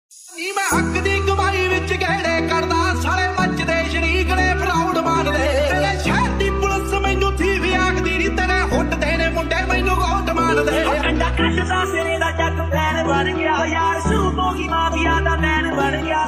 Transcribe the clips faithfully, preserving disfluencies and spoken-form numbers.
ਨੀ मैं हक दी कमाई विच गहड़े करदा साले मचदे शरीक ने फ्राउड मारदे तेरे शहर दी पुलिस मैनू थी भी आखदी नी तेरे हुट देने मुंडे मैनू गोट मारदे अंडा कटदा सिरे दा जग पैर बन गया यार सूबों की माफिया दा मैन बन गया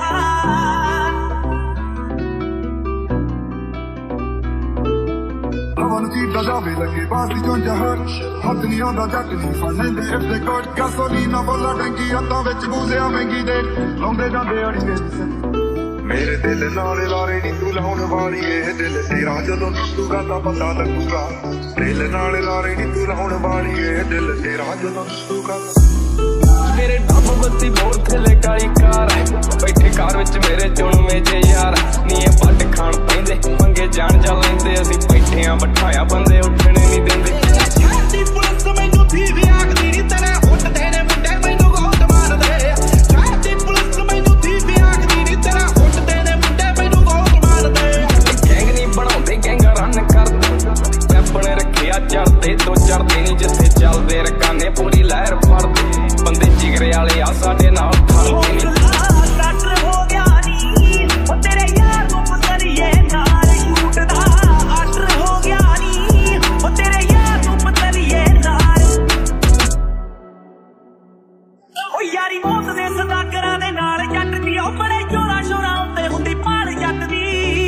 चीटा जावे लगे बासी चों जहर हथ नहीं आंदा जट नहीं फड़ लेंदे इफ दे गॉट गैसोलीना बोला टैंकी हत्थां विच बूजिया महंगी दे लाउंदे जांदे अड़ीए मेरे दिल नाल लारे नी तू लाउण वाली ए दिल तेरा जदों टुटूगा तां पता लगूगा दिल नाल लारे नी तू लाउण वाली ए दिल तेरा जदों टुटूगा मेरे डब बत्ती बोर थले काली कार बैठे कार विच मेरे चुनवे च यार नी ए पट खाण पैंदे मंगे जान जा लैंदे असीं बैठे आ बिठाया बंदे उठने नहीं देंदे शहर दी पुलिस मैनू थी भी आखदी नी तेरे हुट देने मुंडे मैनू गोट मारदे शहर दी पुलिस मैनू थी भी आखदी नी तेरे हुट देने मुंडे मैनू गोट मारदे गैंग नहीं बनाउंदे गैंग रन करदे अपने रखिया चढ़दे तो चढ़दे नहीं जिथे चलदे रकाने पूरी लहर फड़दे बंदे जिगरे वाले आ साडे नाल खड़दे नी डॉक्टर हो गया नी ओ तेरे यार को पतलिए नाल छूटदा आर्डर हो गया नी ओ तेरे यार को पतलिए नाल ओ यारी मौत दे सदाकरां दे नाल जट दी ओ बड़े जोरा शोरा उत्ते हुंदी पाल जट दी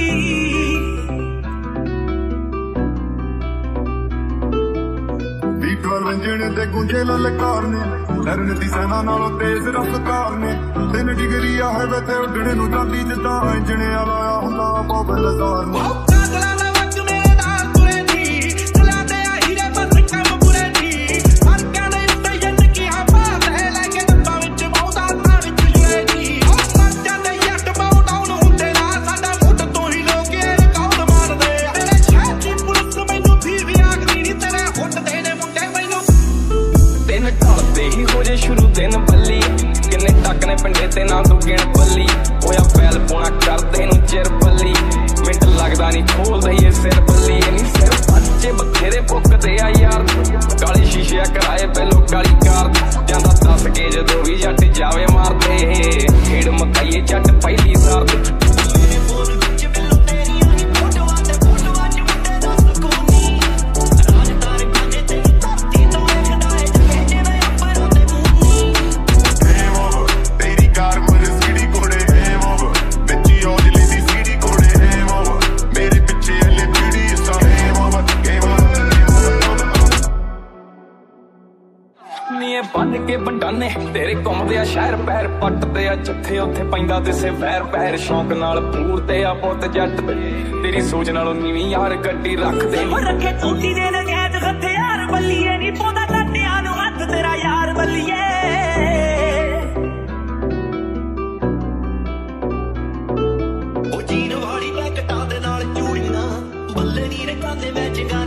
वंजने ते गुंजे ललकार ने लड़न दी सेना नालों तेज रफ्तार ने तीन डिग्री है वे ते उड़ने नू जांदी जिद्दां इंजने वाला हुंदा बाबल जार ने कागला दा वक मेरे नाल तुरे नी चला दे हीरे बस कम बुरे नी हर कहने उत्ते जन की हवा ले लेके डब्बा विच मौदा था विच जुए नी ओ मर जांदे जट बाउ डाउन हुंदे ना साडा मुੱਢ ਤੋਂ ਹੀ ਲੋਕ ਇਹ ਰਿਕਾਰਡ ਮਾਰਦੇ ਤੇਰੇ ਸ਼ਹਿਰ ਦੀ ਪੁਲਿਸ ਮੈਨੂੰ ਵੀ ਵੀ ਆਖਦੀ ਨੀ ਤੇਰੇ ਹੁੱਟ ਦੇ ਨੇ ਮੁੰਡੇ दिन ढलते ही हो जे शुरू दिन बल्ली किन्ने टक ने पिंडे ते ना तू गिण बल्ली होया फैल पौना करदे नू चिर बल्ली मिंट लगदा नी खोल दईए सिर बल्ली नी सिर बच्चे बथेरे भुकदे आ यार काले शीशे कराए पहलो काली कार जांदा दस के जदों भी जट जावे मारदे खेड़ मकाइए जट पहली सार बन के बंडाने तेरे घुमदे आ शहर पैर पटदे आ जिथे उत्थे पैंदा दिसे वैर पैर शौक नाल पूरदे आ पुत जट तेरी सोच नालों नीवी यार गड्डी रखदे रखे टूटी दे नगैत हथियार बल्लीए नी पौंदा टट्टियां नू हत्थ तेरा यार बल्लीए ओ जीन वाली पैकटा दे नाल चूड़ियां बल्ले नी रखांदे मैं जगा